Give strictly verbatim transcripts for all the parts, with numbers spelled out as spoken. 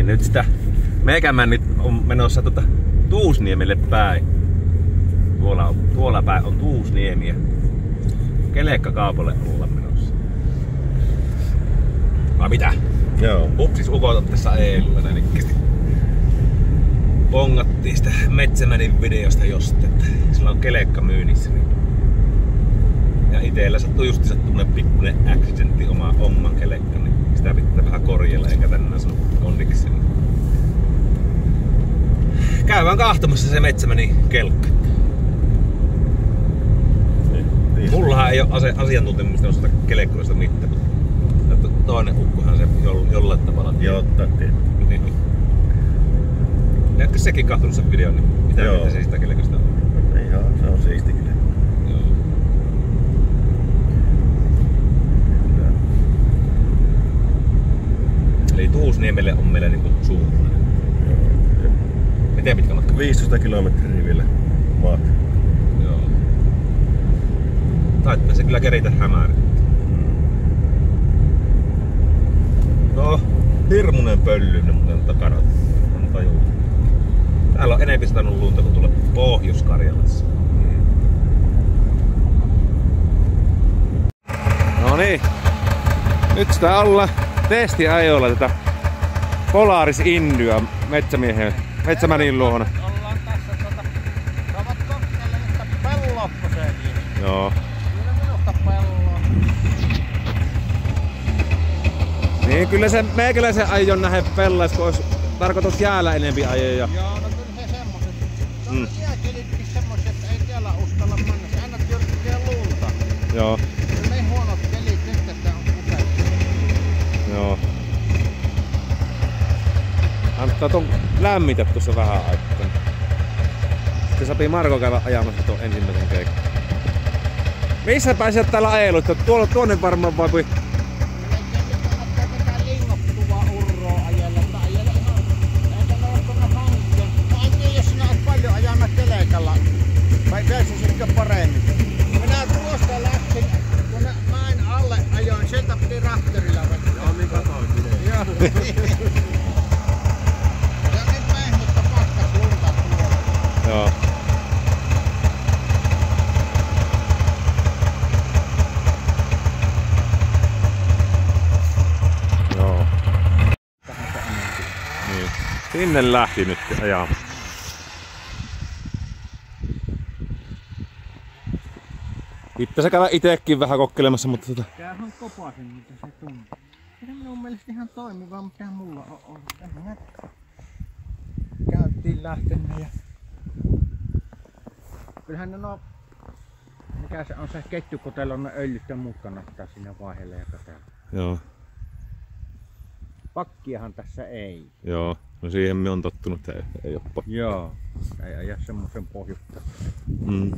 niin, nyt sitä meikämään nyt on menossa tota Tuusniemelle päin. Tuolla, tuolla päin on Tuusniemi ja Kelekka-kaupalle ollaan menossa. Vai mitä? Joo. Upsis ukot tässä eilulla nänikkästi. Pongattiin sitä Metsämänin videosta jostain, että sillä on kelekka myynnissä. Niin. Ja itellä sattuu just semmonen pikkuinen accidentti oma oman kelekka, niin sitä pitää vähän korjella, enkä tänään sano onniksi. Käydään kahtomassa se Metsämänin kelkka. Niin. Mullahan ei oo ase- asiantuntemusta osata kelekkoista mitään, mutta toinen ukkohan se jollain tavalla tiedä. Jotta tiedät. Niin. Näetkö sekin kahtunut sen videon, niin mitä Joo. mieltä se sitä kelekasta on? Ihan, se on siisti kyllä. Joo. Eli Tuusniemelle on meillä niinku suuntaan. Miten pitkä matka? viisitoista kilometriä vielä maata. Joo. Taittaa se kyllä keritä hämärä. No, hirmunen pöllyinen muuten takana. On tajulla. Täällä on enemmän satanut lunta kuin tuolla Pohjois-Karjalassa. No niin. Nyt sitä ollaan testiajoilla tätä Polaris Indyä metsämiehen, Metsämänin luona. Ollaan tässä tuota... Saavat kokkeille yhtä pelloppuseen. Joo. Kyllä minusta pelloa. Niin kyllä se meikäläisen ajon nähdä pellais, kun olisi tarkoitus jäällä enempi ajoja. Joo, no kyllä se semmoset. No Mm. jääkelitkin semmoset, että ei täällä uskalla mennä. Se aina tyrkkää lunta. Joo. Se on niin huonot kelit nyt, että on kuteltu. Joo. Antaa ton lämmitä tuossa vähän aikaa. Sitten sopii Marko käydä ajamassa tuon ensimmäisen keikan. Missä pääset täällä ajelut? Tuolla tuonne varmaan vai kui? Kannattaa tätä lingottuvaa urroa ajella. Tai ajella ihan... Eikä ne ole tuonne hankkeen. No en tiedä, jos sinä oot paljon ajanut kelekalla. Vai pääsisitkö paremmin? Minä tuosta lähtin, kun mäen alle ajoin. Sieltä piti rahterilla vetää. Joo, niin katoin video. Joo. Ja nyt pehmuttä pakkas lunta tuolla. Joo. Joo. Niin. Sinne lähti nyt ajamaan. Itse käydä itekin vähän kokeilemassa, mutta tota... Tämähän kopasin, mitä se tuntuu. Se minun mielestä ihan toimiva, mitä mulla on ollut. Tähän käytiin lähtenä ja... Kyllähän ne no... Mikä se on se ketjukotelon öljyt ja muut kannattaa siinä vaiheelle ja katella. Joo. Pakkiahan tässä ei. Joo. No siihen me on tottunut, että ei, ei oo pakkia. Joo. Ei aja semmosen pohjutta. Mm.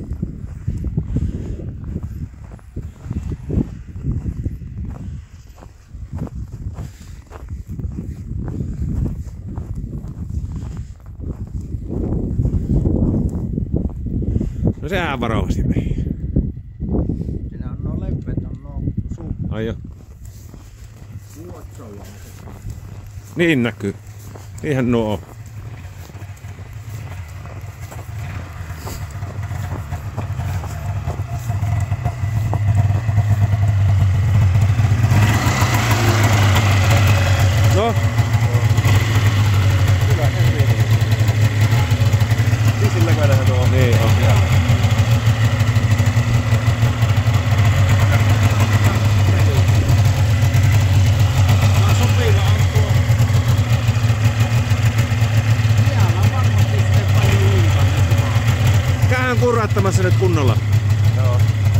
No sehän varovasti meni. Siinä on nuo leveät, on nuo suut. Ai jo. Luotsolla. Niin näkyy. Niinhän nuo on. No. Kyllä, en tiedä. Sisillä käydään tuohon. Niin on. Sopiva on tuo. Siellä on varmasti sitten paljon lunta. Käydään kurrattamassa nyt kunnolla. Joo.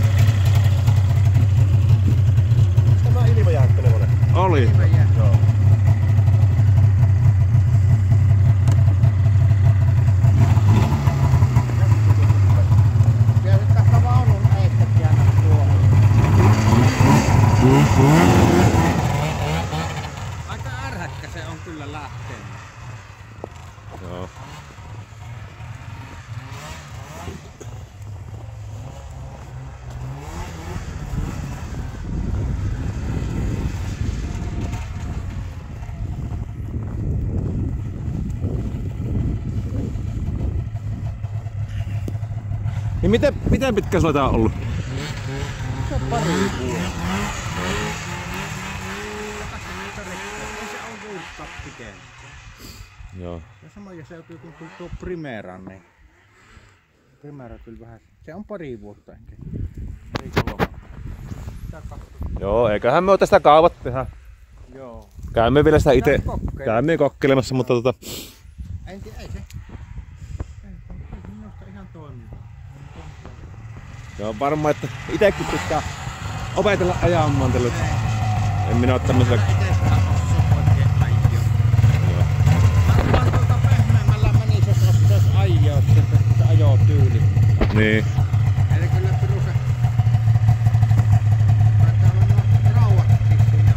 Tämä ilmajäähtönevonen. Oli. Joo. Ja sitten tästä vaunun eistä jäädä tuohon. Aika ärhäkkä se on kyllä lähtenyt. Joo. Niin miten, miten pitkä sulla tää on ollut? Se on pari vuotta. Ei se on vuotta pitempi. Joo. Ja samoja seutuja kun tuli tuo Primeran, niin Primera tuli vähän. Se on pari vuotta enkä. Ei kolme. Joo, eiköhän me oo tästä kaavat tehdä. Joo. Käymme vielä sitä ite. Kokeilla. Käymme kokeilemassa, mutta tota... En tiedä, ei se. Ei, ei se minusta ihan toimiva. Joo, varmaan, että itekin pitää opetella ajamaan tällä. En minä oo tämmöisellä... Varmaan tuota pehmeämmällä menisi, jos osaisi ajaa, se ajotyyli. Niin. Eli kyllä Pirusa... Taitaa olla nuo rauhatkin siinä.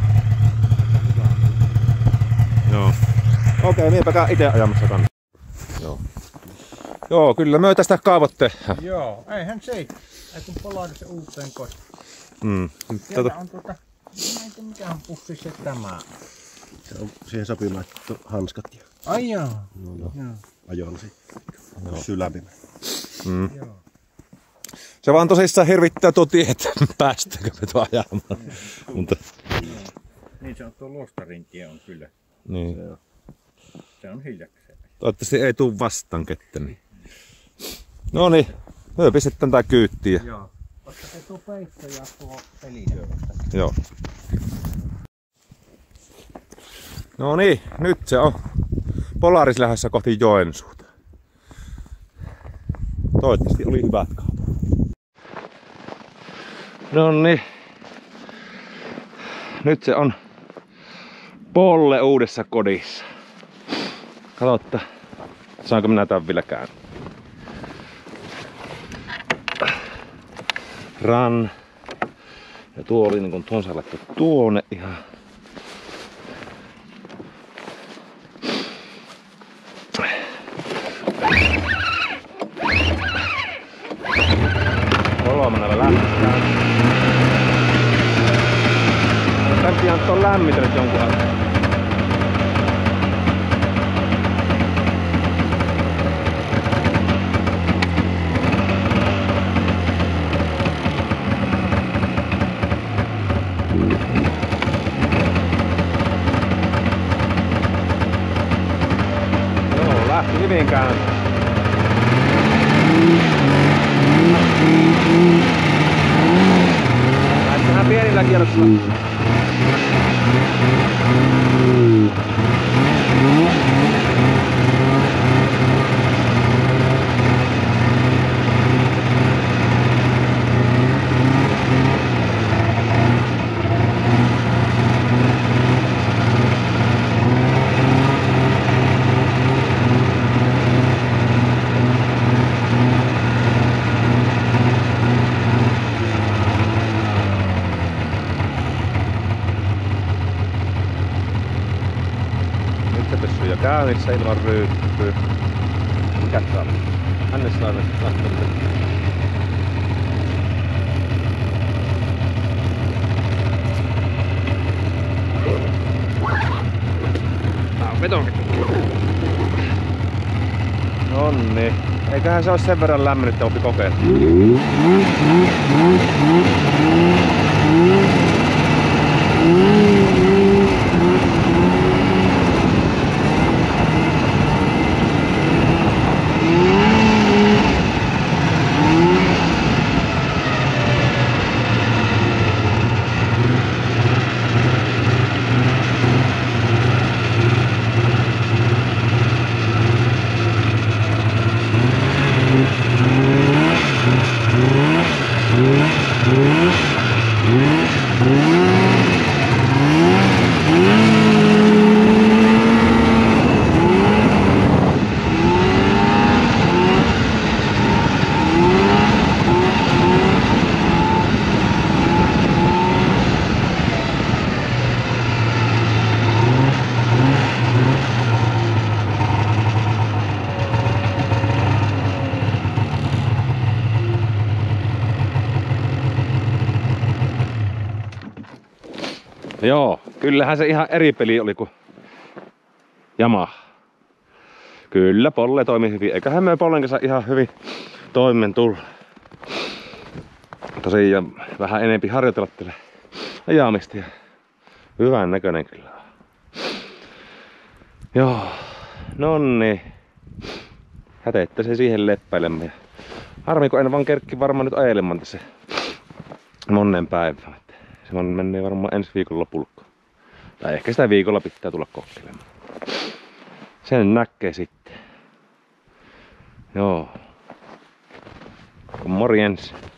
Joo. Okei, miepä käyn ite ajamassa kanssa. Joo. Joo, kyllä me tästä kaavot tehdään. Joo, eihän se. Ei kun Polarisen uuteen kotiin. Mm. Siellä on tuota... En tiedä mikä on pussi se tämä. Se on siihen sopimaan hanskat ja Ai jaa. no, no, Joo. ajoilla sitten. Pysyy lämpimä. Mm. Joo. Se vaan tosissaan hirvittää tuo tie, että päästäänkö me tuo ajamaan. Mutta... Niin se on tuo Luostarin tie on kyllä. Niin. Se on. Se on hiljakseen. Toivottavasti ei tuu vastaan kettä. Niin. No niin, me pistetään tää kyyttiin. Joo. Koska se tuo peitto ja tuo pelineuvosta. Joo. No niin, nyt se on Polaris lähdössä kohti Joensuuta. Toivottavasti oli hyvät kaavat. No niin. Nyt se on Polle uudessa kodissa. Katsotaan, saanko minä tämän vielä käyn. Ran. Ja tuo oli niin kuin tuon saa laittaa tuonne ihan. Kolmannella lähtään. Tän pian tuon lämmitellyt jonkun aikaa. Joo, lähti hyvin käyntiin. Vähän pienillä kierroksilla. Käynnissä ilman ryyppyy. Mikä tää on? Hännes laivan lähtöön. Tää on betoni. Nonni. Eiköhän se oo sen verran lämmennyt, että oppi kokeilla. Joo, kyllähän se ihan eri peli oli kuin Yamaha. Kyllä, Polle toimi hyvin. Eiköhän me Pollen kanssa ihan hyvin toimen tulla. tosiaan vähän enempi harjoitella tällä ajamista ja hyvän näköinen kyllä. Joo, nonni. Hätettä se siihen leppäilemme. Harmi kun en vaan kerkki varmaan nyt ajelemaan tässä monen päivään. Se on menee varmaan ensi viikon lopulla. Tai ehkä sitä viikolla pitää tulla kokeilemaan. Sen näkee sitten. Joo. Morjens.